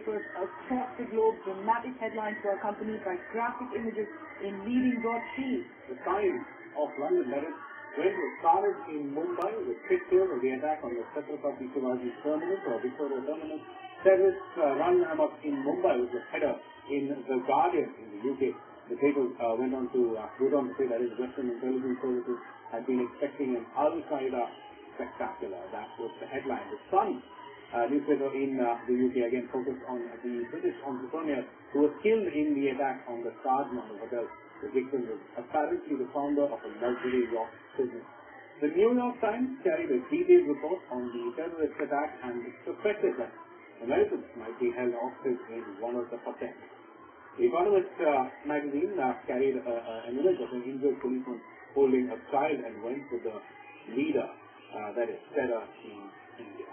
newspapers across the globe. Dramatic headlines were accompanied by graphic images in leading broadsheets. The Times of London, that is, when it started in Mumbai with pictures of the attack on the Chhatrapati Shivaji terminus or Victoria terminus. Terrorists run amok in Mumbai was the header in The Guardian in the UK. The paper went on to say that is Western intelligence services had been expecting an Al-Qaeda spectacular. That was the headline. The Sun newspaper in the UK again focused on the British entrepreneur who was killed in the attack on the Taj Mahal Hotel. The victim was apparently the founder of a luxury yacht business. The New York Times carried a detailed report on the terrorist attack and suspected that Americans might be held hostage in one of the hotels. The Economist magazine carried an image of an injured policeman holding a child and went with the leader, that is terror in India.